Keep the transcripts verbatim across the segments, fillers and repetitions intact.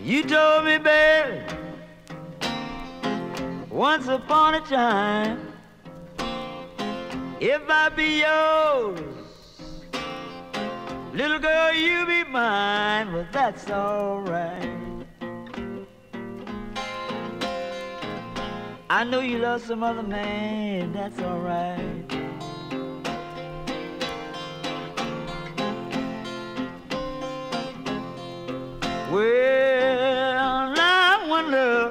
You told me, baby, once upon a time, if I be yours, little girl, you be mine. Well, that's all right. I know you love some other man. That's all right. Well, I wonder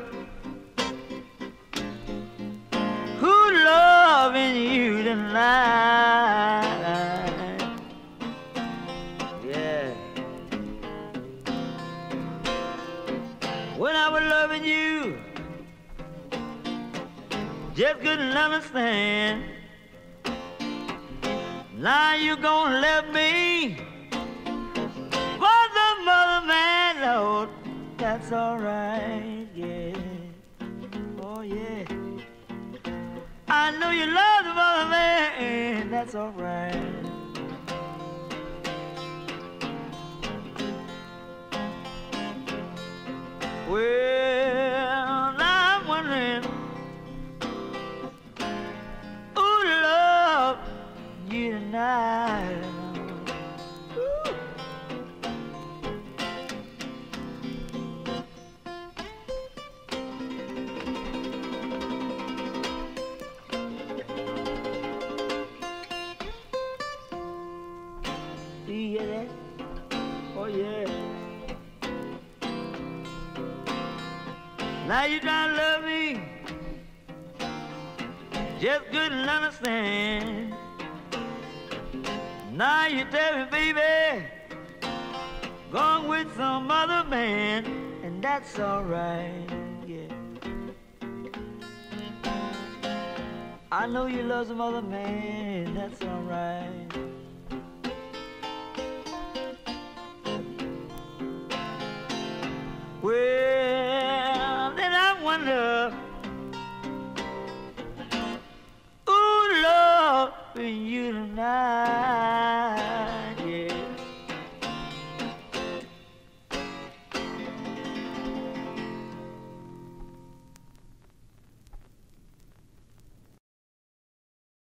who loving you tonight. Yeah. When I was loving you, just couldn't understand. Now you gonna let me for the mother man, Lord. That's all right, yeah. Oh yeah. I know you love the mother man. That's all right. Well, I'm wondering who love you tonight. Ooh. Do you hear that? Oh yeah. Now you trying to love me, just couldn't understand. Now you tell me, baby, gone with some other man, and that's all right, yeah. I know you love some other man, that's all right. Well, then I wonder who loving you tonight.